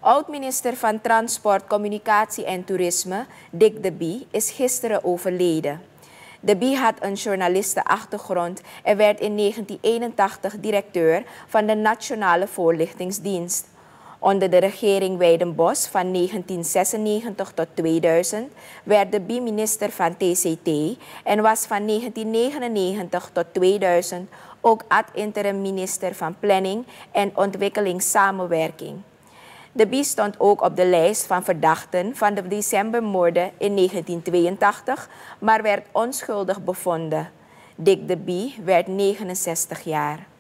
Oud-minister van Transport, Communicatie en Toerisme, Dick de Bie, is gisteren overleden. De Bie had een journalistenachtergrond en werd in 1981 directeur van de Nationale Voorlichtingsdienst. Onder de regering Wijdenbos van 1996 tot 2000 werd de Bie minister van TCT en was van 1999 tot 2000 ook ad interim minister van Planning en Ontwikkelingssamenwerking. De Bie stond ook op de lijst van verdachten van de decembermoorden in 1982, maar werd onschuldig bevonden. Dick de Bie werd 69 jaar.